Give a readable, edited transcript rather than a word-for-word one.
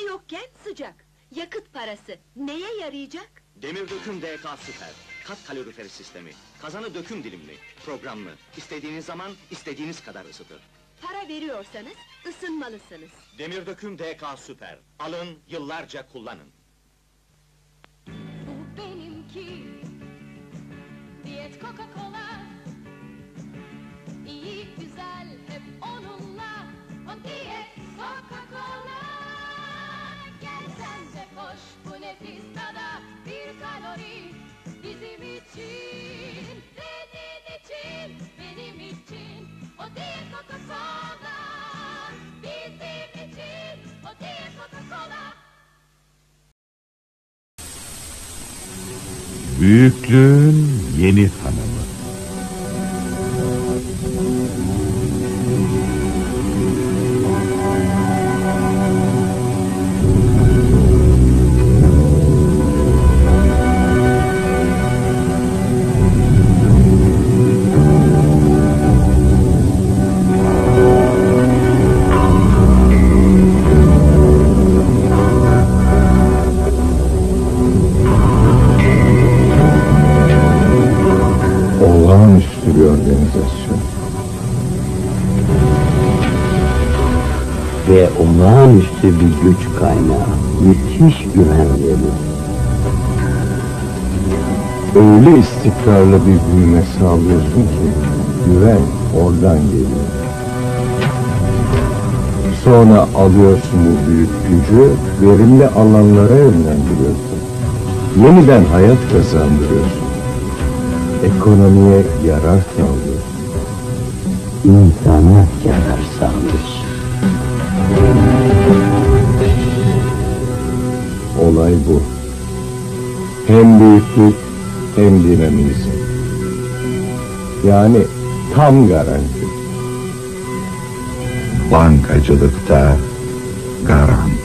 yokken sıcak. Yakıt parası neye yarayacak? Demir döküm DK Süper. Kat kaloriferi sistemi. Kazanı döküm dilimli. Programlı. İstediğiniz zaman, istediğiniz kadar ısıtır. Para veriyorsanız ısınmalısınız. Demir döküm DK Süper. Alın, yıllarca kullanın. Bu benimki Diyet Coca-Cola. İyi güzel hep onunla. O Diyet Coca-Cola. Gel sen de koş bu nefis tada. Bir kalori bizim için. Senin için, benim için. O Diyet Coca-Cola. Bizim için. O Diyet Coca-Cola. Büyüklüğün yeni tanımı. Olağanüstü bir organizasyon. Ve olağanüstü bir güç kaynağı, müthiş güvenleri. Öyle istikrarlı bir büyüme sağlıyorsun ki, güven oradan geliyor. Sonra alıyorsun bu büyük gücü, verimli alanlara yönlendiriyorsun. Yeniden hayat kazandırıyorsun. Ekonomiye yarar sağlıyorsun. İnsana yarar sağlıyorsun. Olay bu. Hem büyüklük hem dinamizm. Yani tam garanti. Bankacılıkta garanti.